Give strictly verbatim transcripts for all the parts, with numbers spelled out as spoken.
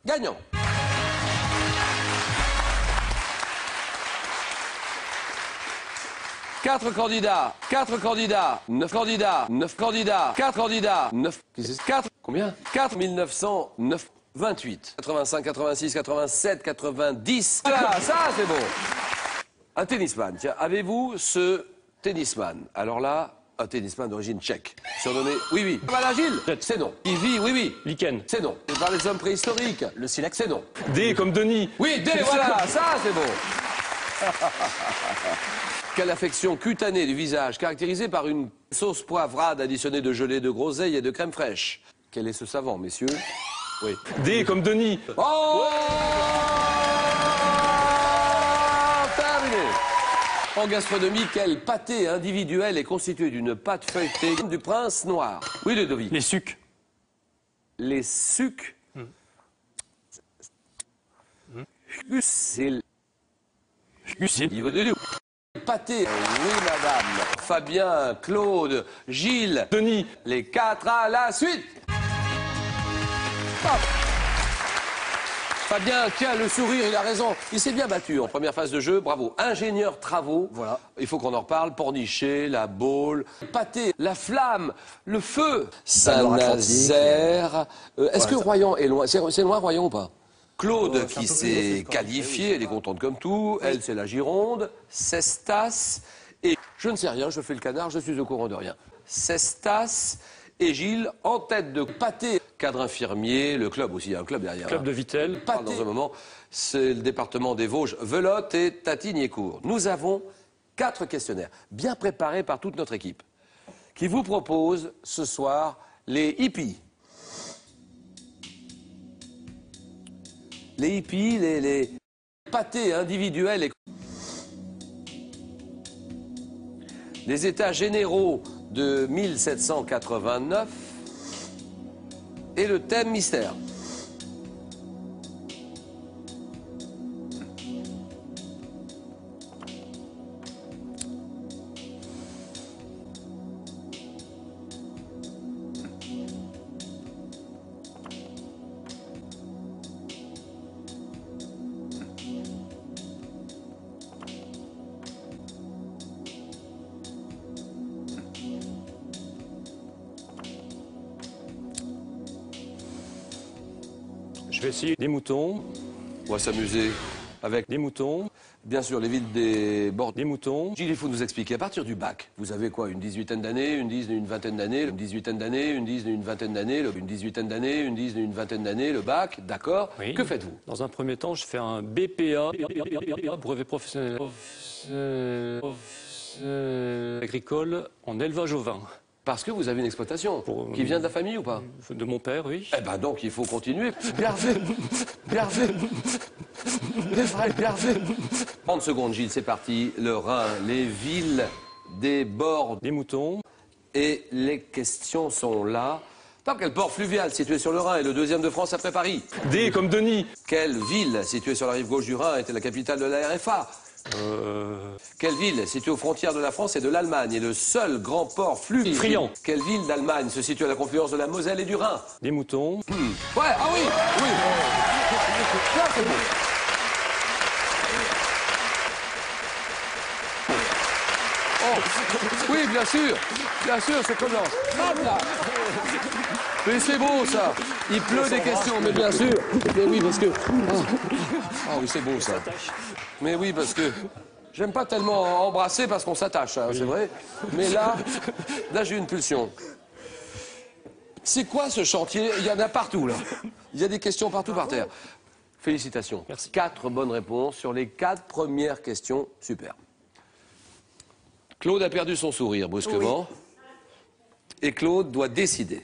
gagnant. Quatre candidats, quatre candidats, neuf candidats, neuf candidats, quatre candidats, neuf, quatre, combien? quatre mille neuf cent neuf, vingt-huit, quatre-vingt-cinq, quatre-vingt-six, quatre-vingt-sept, quatre-vingt-dix. Voilà, ça c'est bon. Un tennisman, tiens, avez-vous ce tennisman? Alors là, un tennisman d'origine tchèque, surnommé, oui, oui. Voilà, Gilles, c'est non. Il vit, oui, oui. Lichen. C'est non. C'est par les hommes préhistoriques. Le silex. C'est non. D comme Denis. Oui, D, voilà, ça c'est bon. Quelle affection cutanée du visage, caractérisée par une sauce poivrade additionnée de gelée de groseille et de crème fraîche. Quel est ce savant, messieurs? Oui. D comme Denis. Oh, terminé. En gastronomie, quel pâté individuel est constitué d'une pâte feuilletée du prince noir? Oui, Ludovic. Les sucs. Les sucs. Hmm. C'est le C'est niveau de nous. Pâté. Oui, madame. Fabien, Claude, Gilles, Denis. les quatre à la suite. Hop. Fabien, tiens, le sourire, il a raison. Il s'est bien battu en première phase de jeu, bravo. Ingénieur travaux, voilà. Il faut qu'on en reparle. Pornichet, la Baule, pâté, la flamme, le feu. Saint-Nazaire. Euh, Est-ce que Royan est loin? C'est loin, Royan ou pas? Claude, Oh, qui s'est qualifiée, elle est contente comme tout. Elle, c'est la Gironde. Cestas. Et je ne sais rien, je fais le canard, je suis au courant de rien. Cestas et Gilles en tête de pâté. Cadre infirmier, le club aussi, il y a un club derrière. Club hein. de Vittel. Pâté. Dans un moment, c'est le département des Vosges, Velotte et Tatigny-Court. Nous avons quatre questionnaires, bien préparés par toute notre équipe, qui vous proposent ce soir les hippies. Les hippies, les, les pâtés individuels et... Les états généraux de mille sept cent quatre-vingt-neuf et le thème mystère. Je vais essayer des moutons. On va s'amuser avec, Des moutons. bien sûr, les villes des bords. Des moutons. Gilles, il faut nous expliquer, à partir du bac, vous avez quoi, une dix-huitaine d'années, une dix, une vingtaine d'années, une dix-huitaine d'années, une dix, une vingtaine d'années, le- une dix-huitaine d'années, une dix, une vingtaine d'années, le bac, d'accord. Oui. Que faites-vous? Dans un premier temps, je fais un B P A, brevet professionnel professionnel- professionnel agricole en élevage au vin. Parce que vous avez une exploitation Pour- qui vient de la famille ou pas? De mon père, oui. Eh ben donc, il faut continuer. Bien fait, bien fait, bien fait, bien fait. trente secondes, Gilles, c'est parti. Le Rhin, les villes des bords. Des moutons. Et les questions sont là. Tant quel port fluvial situé sur le Rhin est le deuxième de France après Paris? D comme Denis. Quelle ville située sur la rive gauche du Rhin était la capitale de la R F A? Euh... Quelle ville située aux frontières de la France et de l'Allemagne est le seul grand port fluvial? Friant. Quelle ville d'Allemagne se situe à la confluence de la Moselle et du Rhin? Des moutons. Ouais, ah oui, oui. Là, c'est bon. Oh, oui, bien sûr, bien sûr, c'est comme l'ange. Hop là. Mais c'est beau ça. Il pleut des questions, mais bien sûr. Mais oui, parce que. Ah oh, oui, c'est beau ça. Mais oui, parce que. J'aime pas tellement embrasser parce qu'on s'attache, hein, c'est vrai. Mais là, là j'ai une pulsion. C'est quoi ce chantier? Il y en a partout là. Il y a des questions partout par terre. Félicitations. Merci. Quatre bonnes réponses sur les quatre premières questions. Super. Claude a perdu son sourire brusquement. Oui. Et Claude doit décider.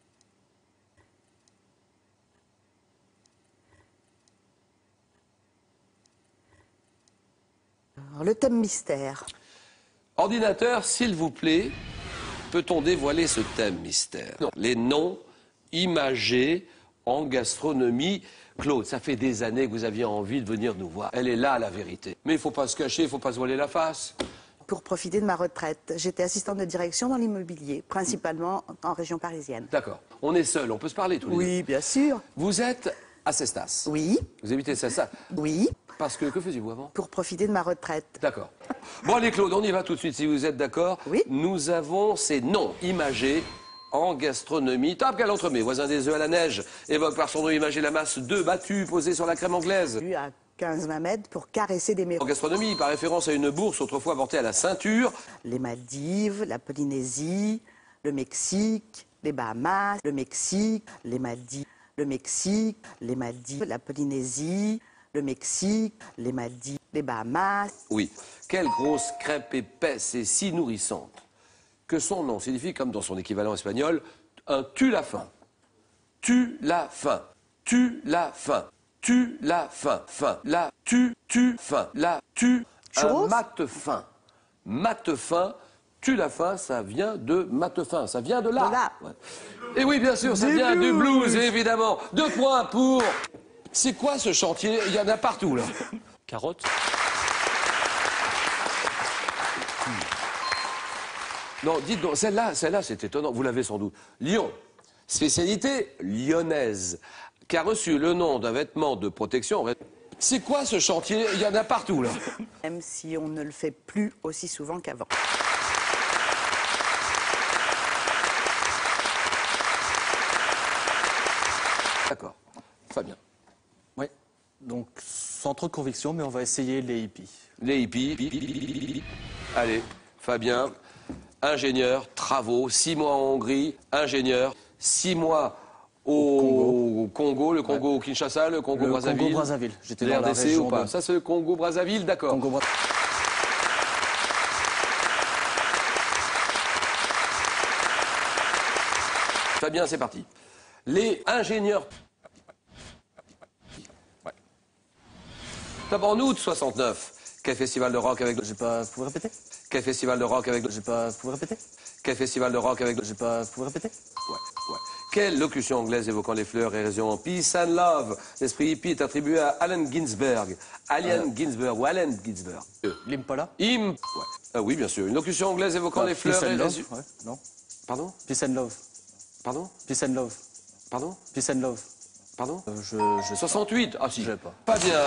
Alors, le thème mystère. Ordinateur, s'il vous plaît, peut-on dévoiler ce thème mystère? Non. Les noms imagés en gastronomie. Claude, ça fait des années que vous aviez envie de venir nous voir. Elle est là, la vérité. Mais il ne faut pas se cacher, il ne faut pas se voiler la face. Pour profiter de ma retraite, j'étais assistante de direction dans l'immobilier, principalement en région parisienne. D'accord. On est seuls, on peut se parler tous les deux. Oui, bien sûr. Vous êtes à Cestas. Oui, Vous habitez Cestas. oui, Parce que, que faisiez-vous avant? pour profiter de ma retraite. D'accord. Bon, allez, Claude, on y va tout de suite, si vous êtes d'accord. Oui. Nous avons ces noms imagés en gastronomie. Top, quel entremets, voisin des œufs à la neige, évoque par son nom imagé la masse d'œufs battus posés sur la crème anglaise. Eu à quinze vingt mètres pour caresser des En mérous. gastronomie, par référence à une bourse autrefois portée à la ceinture. Les Maldives, la Polynésie, le Mexique, les Bahamas, le Mexique, les Maldives, le Mexique, les Maldives, la Polynésie, le Mexique, les Maldives, les Bahamas. Oui. Quelle grosse crêpe épaisse et si nourrissante que son nom signifie, comme dans son équivalent espagnol, un tue la faim. Tue la faim. Tue la faim. Tue la faim. Faim. La tue, tue, faim. La tue. Un Churros. mate fin. Mate fin. Tue la faim, ça vient de mate fin. Ça vient de là. De là. Ouais. Et oui, bien sûr, ça Du vient du blues. blues, évidemment. Deux points pour... C'est quoi ce chantier? Il y en a partout, là. Carotte. Non, dites donc, celle-là, celle-là, c'est étonnant, vous l'avez sans doute. Lyon, spécialité lyonnaise, qui a reçu le nom d'un vêtement de protection. C'est quoi ce chantier? Il y en a partout, là. Même si on ne le fait plus aussi souvent qu'avant. D'accord, Fabien. Oui, donc sans trop de conviction, mais on va essayer les hippies. Les hippies. Allez, Fabien, ingénieur, travaux, six mois en Hongrie, ingénieur, six mois au Congo, le Congo au Kinshasa, le Congo Le Brazzaville. Congo-Brazzaville. J'étais dans la R D C région ou pas? de- Ça, c'est le Congo Brazzaville, d'accord. Congo Bra- Fabien, c'est parti. Les ingénieurs. Ouais. Top, en août soixante-neuf. Quel festival de rock avec... J'ai pas... Vous pouvez répéter? Quel festival de rock avec... J'ai pas... Vous pouvez répéter? Quel festival de rock avec... J'ai pas... Vous pouvez répéter? Ouais, ouais. Quelle locution anglaise évoquant les fleurs et raison en peace and love? L'esprit hippie est attribué à Allen Ginsberg. Allen Ginsberg ou Allen Ginsberg. Euh, L'Impala? Im... Ouais. Ah oui, bien sûr. Une locution anglaise évoquant les fleurs Peace et and raison... love? Ouais, non. Pardon? Peace and love. Pardon? Peace and love. Pardon? Peace and love. Pardon? Euh, je... je... soixante-huit? Ah si. Je sais pas. Pas bien.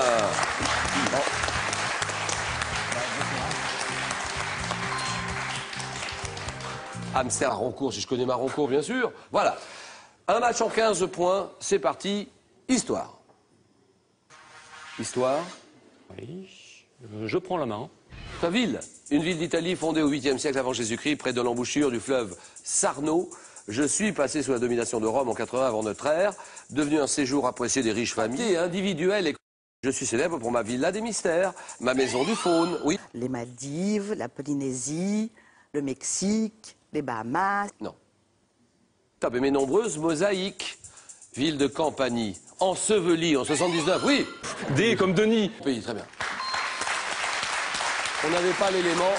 Hamster à Roncourt, si je connais ma Roncourt, bien sûr. Voilà. Un match en quinze points, c'est parti. Histoire. Histoire. Oui. Euh, Je prends la main. Ta ville. Une ville d'Italie fondée au huitième siècle avant Jésus-Christ, près de l'embouchure du fleuve Sarno. Je suis passé sous la domination de Rome en quatre-vingts avant notre ère, devenu un séjour apprécié des riches familles et individuel. Et je suis célèbre pour ma villa des mystères, ma maison du faune, oui. Les Maldives, la Polynésie, le Mexique, les Bahamas. Non. Top, et mes nombreuses mosaïques. Ville de Campanie, ensevelie en soixante-dix-neuf, oui. D comme Denis. Pays, très bien. On n'avait pas l'élément.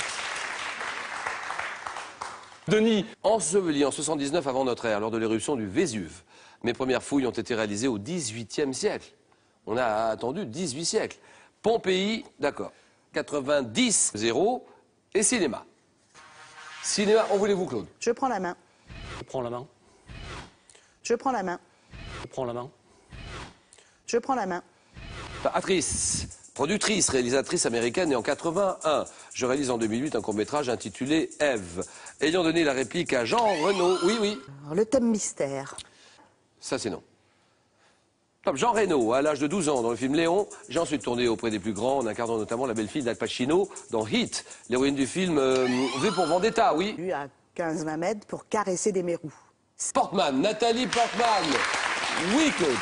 Denis. Enseveli en soixante-dix-neuf avant notre ère, lors de l'éruption du Vésuve. Mes premières fouilles ont été réalisées au dix-huitième siècle. On a attendu dix-huit siècles. Pompéi, d'accord. quatre-vingt-dix, zéro. Et cinéma. Cinéma, en voulez-vous, Claude? Je prends la main. Je prends la main. Je prends la main. Je prends la main. Je prends la main. Actrice, productrice, réalisatrice américaine née en quatre-vingt-un. Je réalise en deux mille huit un court-métrage intitulé Ève, ayant donné la réplique à Jean Reno. Oui, oui, Alors, le thème mystère. ça c'est non. Top, Jean Reno, à l'âge de douze ans, dans le film Léon. J'ai ensuite tourné auprès des plus grands, en incarnant notamment la belle-fille d'Al Pacino dans Heat, l'héroïne du film euh, V pour Vendetta, oui. Eu à quinze vingt mètres pour caresser des mérous. Portman, Nathalie Portman. Oui, Claude.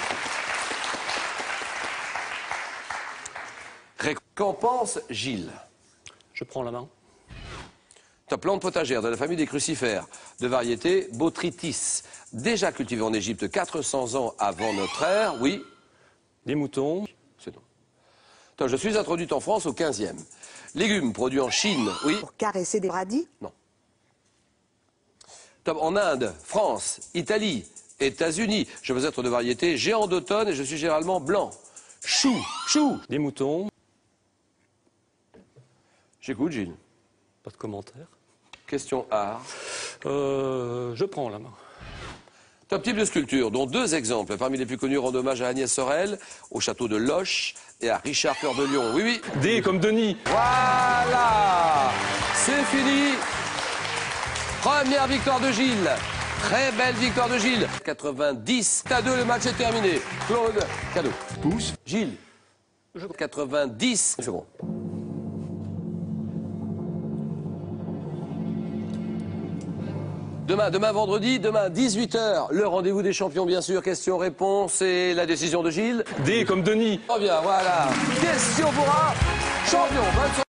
Récompense Gilles. Je prends la main. Top, plante potagère de la famille des crucifères, de variété Botrytis, déjà cultivée en Égypte quatre cents ans avant notre ère, oui, Des moutons. c'est non. Top, je suis introduite en France au quinzième. Légumes produits en Chine, oui, Pour caresser des radis. non. Top, en Inde, France, Italie, États-Unis, je veux être de variété géant d'automne et je suis généralement blanc. Chou, chou. Des moutons. J'écoute, Gilles. Pas de commentaire. Question art. Euh, je prends la main. Top type de sculpture, dont deux exemples. Parmi les plus connus rendent hommage à Agnès Sorel, au château de Loches et à Richard Cœur de Lion. Oui, oui. D comme Denis. Voilà. C'est fini. Première victoire de Gilles. Très belle victoire de Gilles. quatre-vingt-dix à deux, le match est terminé. Claude, cadeau. Pouce. Gilles. quatre-vingt-dix secondes. Demain, demain vendredi, demain dix-huit heures, le rendez-vous des champions bien sûr. Question-réponse et la décision de Gilles. D comme Denis. Oh bien, voilà. Question pour un champion. Bonne soirée.